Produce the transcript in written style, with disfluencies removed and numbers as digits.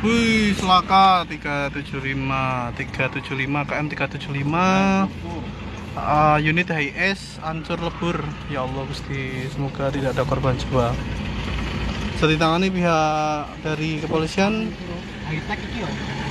Wih, Selaka 375 KM 375. Unit HIS hancur lebur. Ya Allah Gusti, semoga tidak ada korban jiwa. Bisa ditangani pihak dari kepolisian. High tech iki yo.